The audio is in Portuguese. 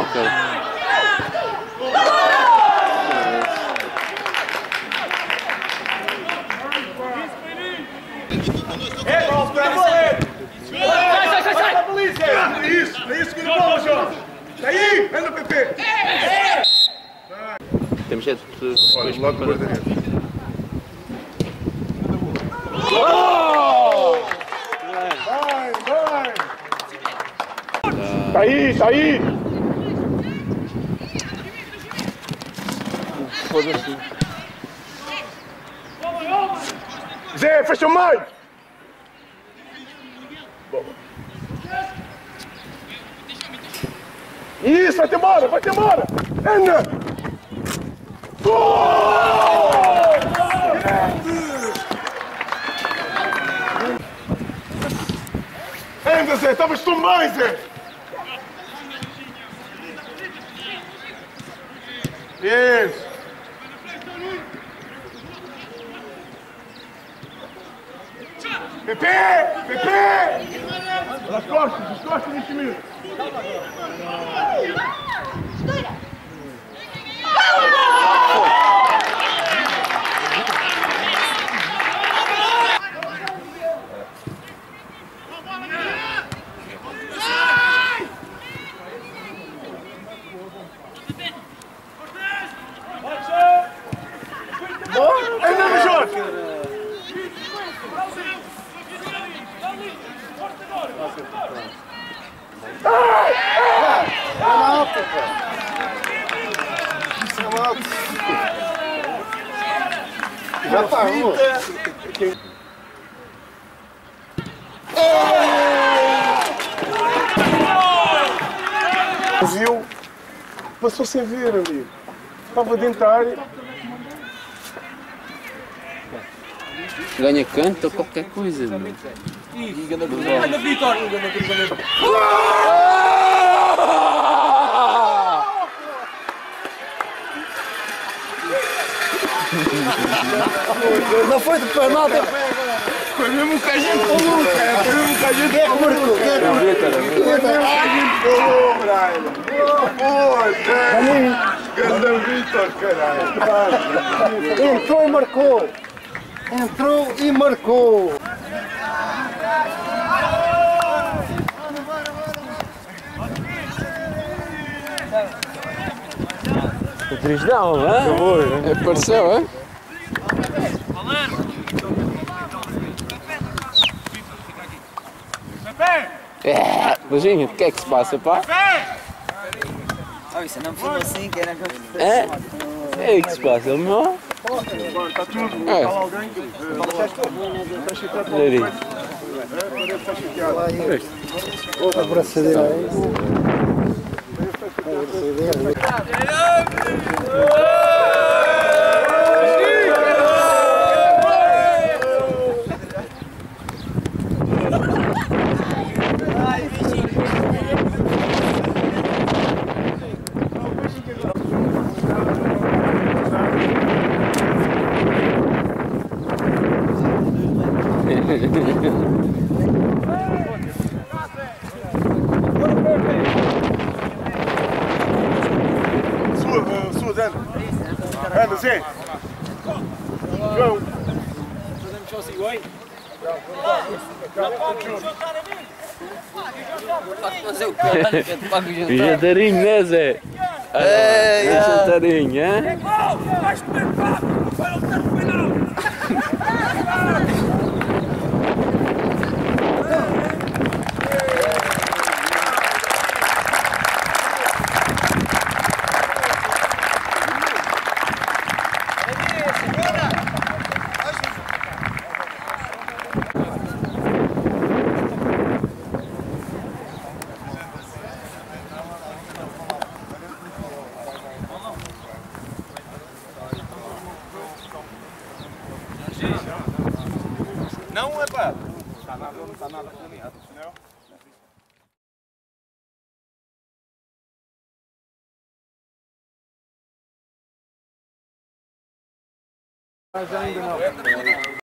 cara. Isso que não vamos, Jorge! Daí, anda, Pepe! Temos jeito de... Olha, do lado do guarda-redes. Vai, vai! Tá aí, tá aí! Foda-se. Zé, fecha o meio! Isso, vai-te embora, vai-te embora! Anda! Gol! Anda, Zé, estavas tão bem, Zé! Isso! Pepe! Pepe! As costas neste minuto! Andamos, Jorge! Já está, viu? Passou sem ver ali. Estava dentro da área. Ganha canto ou qualquer coisa, meu. Anda, Vitor! Não foi de penalti. Foi mesmo o que a gente falou, cara. Foi mesmo o que a gente falou. Quem é que marcou? Foi mesmo o que a gente falou, Brian. Ganda Vitor, caralho. Entrou e marcou. Entrou e marcou. O Trisdão, é? Apareceu, é? É, Beijinho, o que é que se passa, pá? Ah, isso não foi assim, que era... É o que se passa, meu? Está tudo. É. Está lá alguém? Está chateado. Está chateado. Outra abraçadeira aí. Sua, anda, Zé. João. Fazemos só assim, oi? Fazer o quê? O jantarinho, né, Zé? O jantarinho, é? Não é pá. Não está nada planeado. Não. Mas ainda não.